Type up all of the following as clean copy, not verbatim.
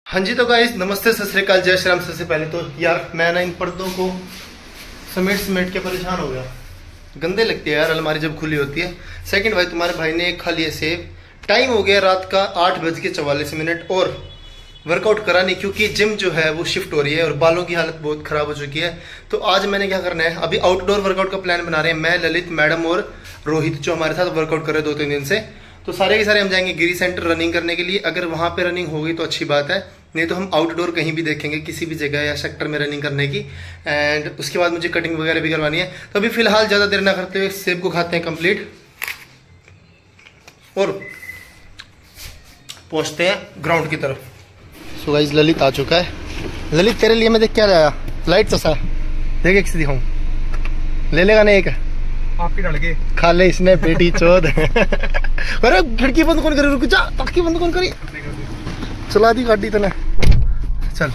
हाँ जी, तो गाइस नमस्ते, सत श्री अकाल, जय श्री राम। सबसे पहले तो यार मैं ना इन पर्दों को समेट के परेशान हो गया। गंदे लगते हैं यार अलमारी जब खुली होती है। सेकंड भाई, तुम्हारे भाई ने खा लिया सेब। टाइम हो गया रात का 8:44 और वर्कआउट करा नहीं, क्योंकि जिम जो है वो शिफ्ट हो रही है और बालों की हालत बहुत खराब हो चुकी है। तो आज मैंने क्या करना है, अभी आउटडोर वर्कआउट का प्लान बना रहे हैं मैं, ललित, मैडम और रोहित, जो हमारे साथ वर्कआउट कर रहे हैं 2-3 दिन से। तो सारे के सारे हम जाएंगे गिरी सेंटर रनिंग करने के लिए। अगर वहाँ पे रनिंग होगी तो अच्छी बात है, नहीं तो हम आउटडोर कहीं भी देखेंगे, किसी भी जगह या सेक्टर में रनिंग करने की। एंड उसके बाद मुझे कटिंग वगैरह भी करवानी है। तो अभी फिलहाल ज़्यादा देर ना करते हुए सेब को खाते हैं कंप्लीट और पहुँचते हैं ग्राउंड की तरफ। सो गाइस ललित आ चुका है। ललित तेरे लिए मैं देख क्या लाया, लाइट चसा देख, एक से दिखाऊं, ले लेगा ना? एक आपकी लड़के खा ले इसने बेटी चोद। अरे खिड़की बंद कौन करे, रुक जा, ताकि बंद कौन करी, चला दी गाड़ी तने। चल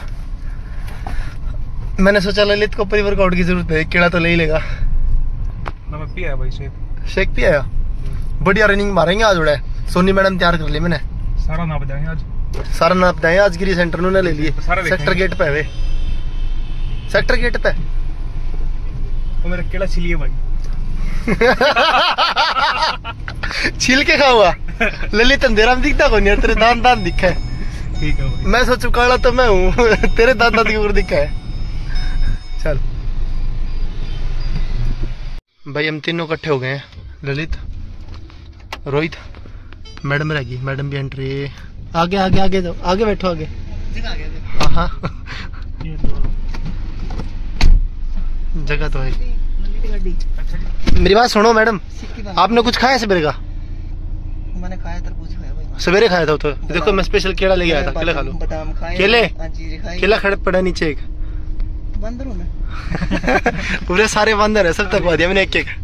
मैंने सोचा ललित को प्री वर्कआउट की जरूरत है, केड़ा तो ले ही लेगा। पिया भाई शेक पिया, बढ़िया रनिंग मारेंगे आज। उड़ा सोनी मैडम तैयार कर ली मैंने, सारा नाप जाएंगे आज, सारा नाप देंगे आज। गिरी सेंटर ने ले लिए, सेक्टर गेट पे है, सेक्टर गेट पे। तो मेरा केड़ा छिलिए भाई। छील के खा हुआ। ललित अंधेरा में दिखता कौन यार, तेरे दांत दांत दिखा है। ठीक है भाई, मैं सोचू काला तो मैं हूँ, तेरे दांत दांत के ऊपर दिखा है। चल भाई हम तीनों इकट्ठे हो गए हैं, ललित, रोहित, मैडम रहेगी, मैडम भी एंट्री। आगे आगे आगे जाओ, आगे बैठो, आगे। हाँ हाँ जगह तो है। मेरी बात सुनो मैडम, आपने कुछ खाया सवेरे का? मैंने खाया तरबूज खाया भाई, सवेरे खाया था। तो देखो मैं स्पेशल केला लेके आया था, केला खा लो। बादाम खाए, केले, केला खड़े पड़ा नीचे एक। बंदर हूं मैं। पूरे सारे बंदर है, सब तकवा दिया मैंने एक एक।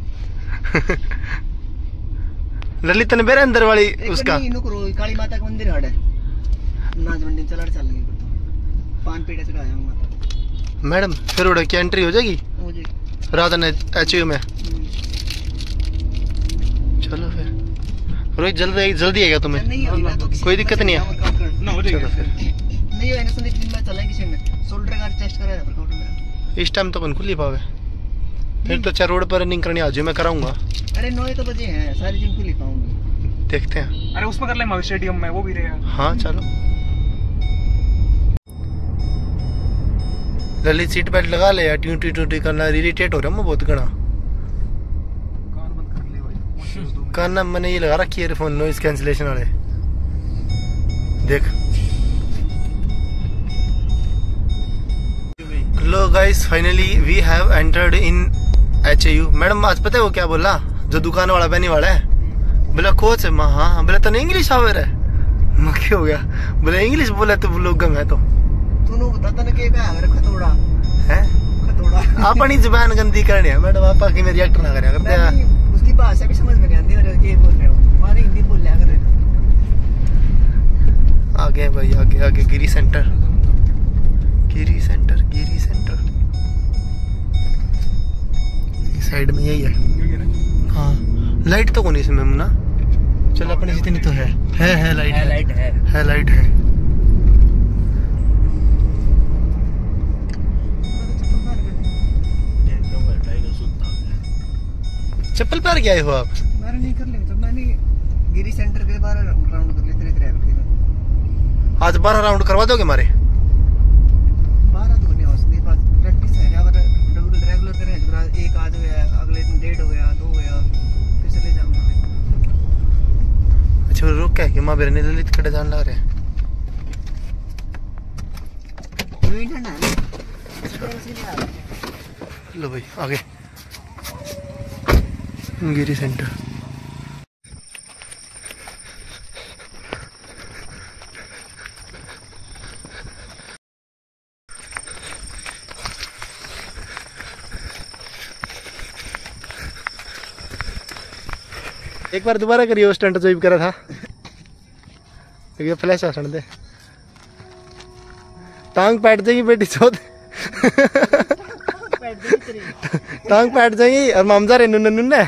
ललित ने मेरे अंदर वाली उसका काली माता का मंदिर है नाच मंडी चला चल गई तो पान पेड़ा चढ़ाया माता। मैडम फिर उड़ा की एंट्री हो जाएगी राधा ने एचयू में। चलो फिर रोहित जल्दी आएगा तुम्हें? तो कोई दिक्कत नहीं है ना, हो जाएगा। चलो फिर नहीं है ना, संदीप दिन में चला किसी में शोल्डर का टेस्ट कराया वर्कआउट मेरा। इस टाइम तो कौन खुली पावे, फिर तो 4 रोड पर रनिंग करनी आज मैं कराऊंगा। अरे 9 तो बजे हैं, सारी जिम खुली पाऊंगी, देखते हैं। अरे उसमें कर ले स्टेडियम में, वो भी रहेगा। हाँ चलो। ललित सीट बेल्ट लगा ले यार, ट्यूटी टूटी करना इरिटेट हो रहा है मैं बहुत घना। कान बंद कर ले भाई, कान ना मैंने ये लगा रखी है ईयरफोन, नॉइज कैंसिलेशन वाले। देख लो guys, finally we have entered in HU. Madam आज पता है वो क्या बोला, जो दुकान वाला बहनी वाला है, बोला कोच है। हाँ बोला तो नहीं इंग्लिश आवर है, मैं क्या हो गया, बोला इंग्लिश बोला तो लोग गम है। तो तूने बताता ना क्या है खतोड़ा है, खतोड़ा अपनी जुबान गंदी करनी है मैडम, आप आके मेरी रिएक्ट ना करे करते हैं। उसकी भाषा भी समझ में नहीं आती, और ये बोल रहे हो हमारे हिंदी बोल लिया कर। आगे भाई, आगे आगे Giri centre, Giri centre, Giri centre side में यही है। हाँ लाइट तो कौन इसमें मुन्ना, चल अपनी जितनी तो है लाइट है, लाइट है लाइट है। चप्पल पहन के आए हो आप? मैंने नहीं कर लेंगे, मैंने गिरी सेंटर के 12 राउंड कर लिए तेरे। आज 12 राउंड करवा दोगे हमारे? 12 तो नहीं हो सकती, प्रैक्टिस है। अगर रेगुलर करें, एक आज हो गया, अगले दिन 1.5 हो गया, 2 हो गया, फिर चले जाऊंगा। अच्छा रुक क्या कि माँ बेरे ने ललित कटे जान ला रहे हैं। ठंडा है लो भाई आगे गिरी सेंटर। एक बार दोबारा करिए वो स्टंट जो करा था, एक फ्लैश आ दे, टांग पैट जाएगी बेटी चौथ। टांग पैट जाएगी और मामजा रे नुन्ने नुन्ने।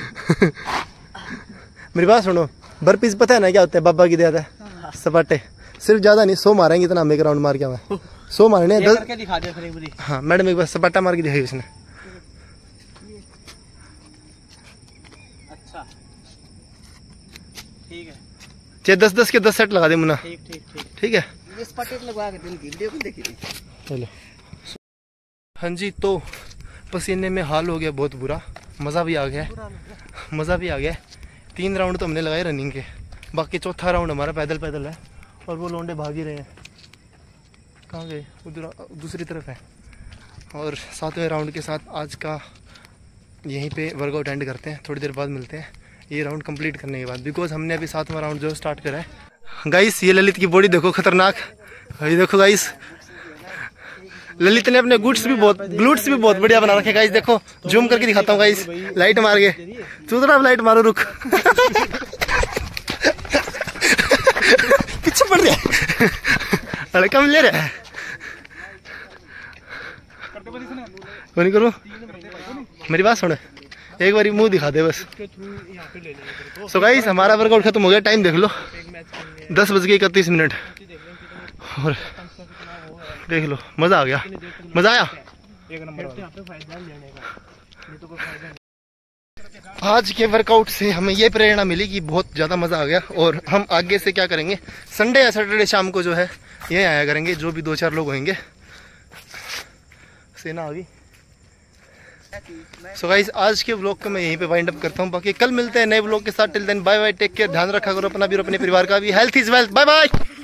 मेरी बात सुनो, बर्फीज पता है ना क्या होते हैं? बाबा की दे आता है सपाटे, सिर्फ ज्यादा नहीं 100 मारेंगे, इतना हम एक राउंड मार के आए 100 मारने हैं। 10 करके दिखा दे फिर एक बारी। हाँ मैडम एक बार सपाटा मार के दिखाई उसने। अच्छा ठीक है, चाहे 10-10 के 10 सेट लगा दे मुन्ना। ठीक ठीक ठीक ठीक है ये स्पॉटेड लगवा के दिल की वीडियो को देखिए। चलो हाँ जी, तो पसीने में हाल हो गया बहुत बुरा, मज़ा भी आ गया है, मज़ा भी आ गया है। 3 राउंड तो हमने लगाए रनिंग के, बाकी चौथा राउंड हमारा पैदल पैदल है। और वो लोंडे भाग ही रहे हैं, कहाँ गए, उधर दूसरी तरफ है। और 7वें राउंड के साथ आज का यहीं पे वर्कआउट एंड करते हैं, थोड़ी देर बाद मिलते हैं ये राउंड कंप्लीट करने के बाद, बिकॉज हमने अभी 7वां राउंड जो स्टार्ट करा है। गाइस ये ललित की बॉडी देखो खतरनाक, ये देखो गाइस ललित ने अपने ग्लूट्स भी बहुत बढ़िया बना रखे गाइस। देखो जूम करके दिखाता हूँ गाइस, लाइट मार के, तू तो लाइट मारो रुक पीछे पड़ गया अरे कम ले रहा है, नहीं करो मेरी बात सुन, एक बारी मुंह दिखा दे बस। सो गाइस हमारा वर्कआउट खत्म हो गया, टाइम देख लो 10:31 और देख लो मजा आ गया, मजा आया। आज के वर्कआउट से हमें ये प्रेरणा मिली कि बहुत ज़्यादा मज़ा आ गया। और हम आगे से क्या करेंगे, संडे या सैटरडे शाम को जो है ये आया करेंगे, जो भी 2-4 लोग होंगे। सेना आ गई। सो गाइस आज के व्लॉग को मैं यहीं पे वाइंड अप करता हूँ, बाकी कल मिलते हैं नए व्लॉग के साथ। Till then bye bye, take care, ध्यान रखा करो अपना भी और अपने परिवार का भी। Health is wealth, bye bye.